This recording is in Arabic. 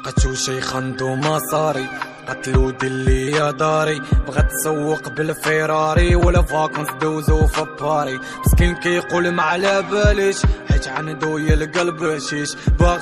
لقيتو شيخ عندو مصاري قتلو دلي يا داري، بغات تسوق بالفيراري ولا فاكونس دوزو في باري. مسكين كيقول ما على باليش حيت عندو يا القلب شيش.